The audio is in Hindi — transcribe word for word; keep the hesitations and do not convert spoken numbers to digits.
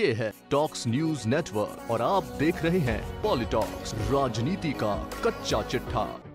ये है टॉक्स न्यूज नेटवर्क और आप देख रहे हैं पॉलिटॉक्स, राजनीति का कच्चा चिट्ठा।